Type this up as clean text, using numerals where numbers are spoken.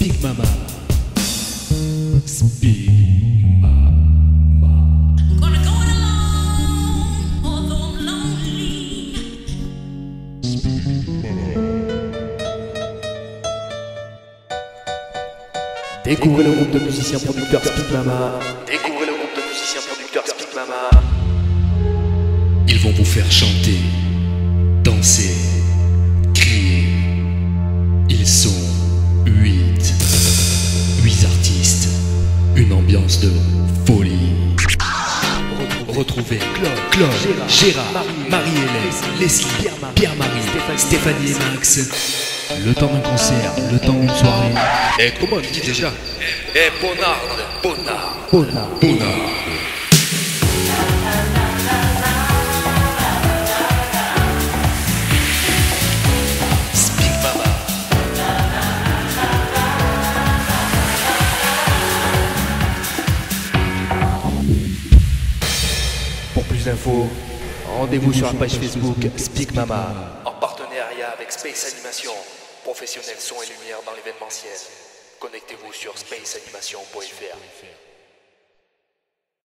Speak Mama. Speak Mama. Gonna go it alone, although I'm lonely. Découvrez le groupe de musiciens producteurs Speak Mama. Découvrez le groupe de musiciens producteurs Speak Mama. Ils vont vous faire chanter, danser, crier. Ils sont 8 artistes, une ambiance de folie. Retrouvez Claude, Gérard, Marie-Hélène, Leslie, Pierre-Marie, Stéphanie et Max. Le temps d'un concert, le temps d'une soirée. Et comment on dit déjà? Bonnard. Speak Mama. Pour plus d'infos, rendez-vous sur la page Facebook Speak Mama. En partenariat avec Space Animation, professionnel son et lumière dans l'événementiel. Connectez-vous sur spaceanimation.fr.